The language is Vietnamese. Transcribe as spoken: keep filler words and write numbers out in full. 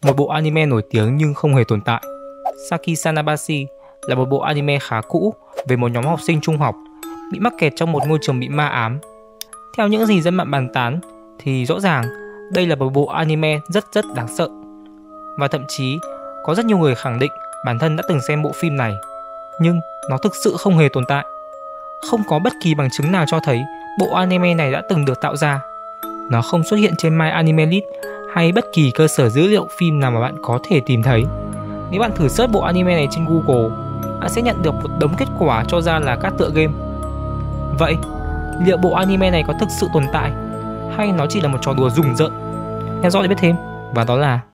một bộ anime nổi tiếng nhưng không hề tồn tại. Saki Sanabashi là một bộ anime khá cũ về một nhóm học sinh trung học bị mắc kẹt trong một ngôi trường bị ma ám. Theo những gì dân mạng bàn tán thì rõ ràng đây là một bộ anime rất rất đáng sợ. Và thậm chí có rất nhiều người khẳng định bản thân đã từng xem bộ phim này, nhưng nó thực sự không hề tồn tại. Không có bất kỳ bằng chứng nào cho thấy bộ anime này đã từng được tạo ra. Nó không xuất hiện trên My Anime List hay bất kỳ cơ sở dữ liệu phim nào mà bạn có thể tìm thấy. Nếu bạn thử search bộ anime này trên Google, bạn sẽ nhận được một đống kết quả cho ra là các tựa game. Vậy, liệu bộ anime này có thực sự tồn tại hay nó chỉ là một trò đùa rùng rợn? Theo dõi để biết thêm. Và đó là